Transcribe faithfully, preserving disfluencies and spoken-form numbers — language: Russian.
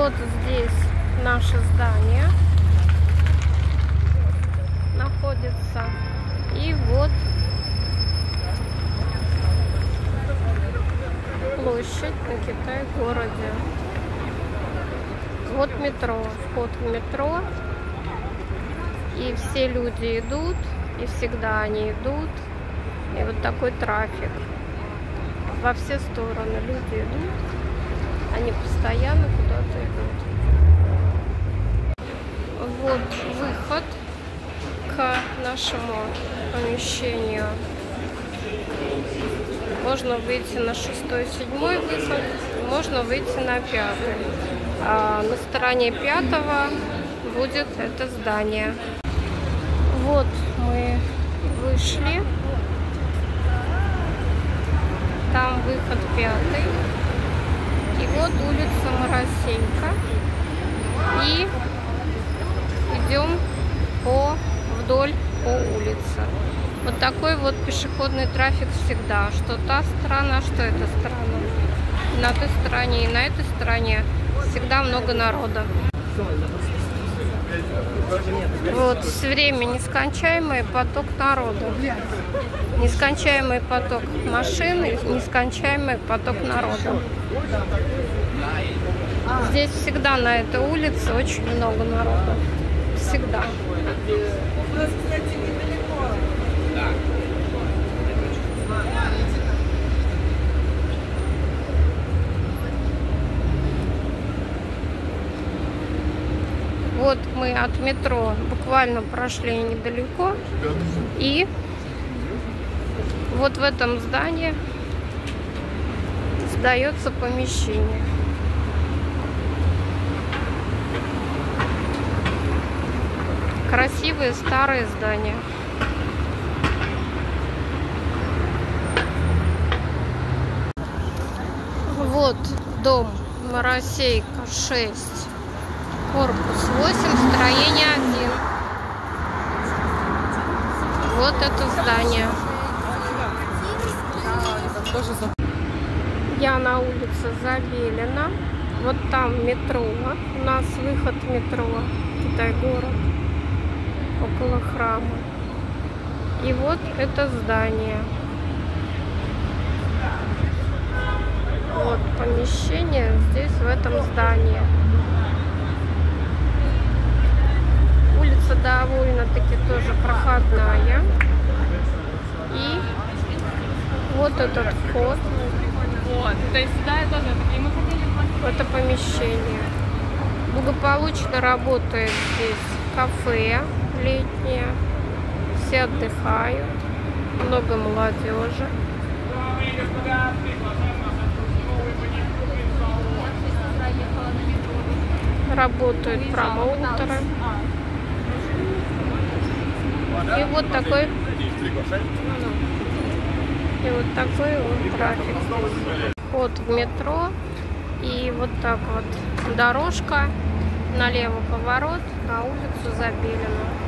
Вот здесь наше здание находится. И вот площадь на Китай-городе. Вот метро, вход в метро. И все люди идут, и всегда они идут. И вот такой трафик. Во все стороны люди идут. Они постоянно куда-то идут. Вот выход к нашему помещению. Можно выйти на шестой, седьмой выход, можно выйти на пятый. А на стороне пятого будет это здание. Вот мы вышли. Там выход пятый. И вот улица Моросейка. И идем по вдоль по улице. Вот такой вот пешеходный трафик всегда. Что та сторона, что эта сторона. На той стороне и на этой стороне всегда много народа. Вот все время нескончаемый поток народа. Нескончаемый поток машин и нескончаемый поток народа. Здесь всегда на этой улице очень много народа. Всегда. Вот мы от метро буквально прошли недалеко. И вот в этом здании сдается помещение. Красивые старые здания. Вот дом Моросейка шесть, корпус восемь, строение один. Вот это здание. Я на улице Забелина. Вот там метро. У нас выход в метро Китай-город. Около храма. И вот это здание. Вот помещение здесь, в этом здании. Улица довольно-таки тоже проходная. И вот этот вход. Вот, то есть сюда я тоже. И мы хотели в это помещение. Благополучно работает здесь кафе летнее. Все отдыхают. Много молодежи. Работают промоутеры. И вот такой и вот такой вот трафик. Вход в метро. И вот так вот дорожка. Налево поворот на улицу Забелина.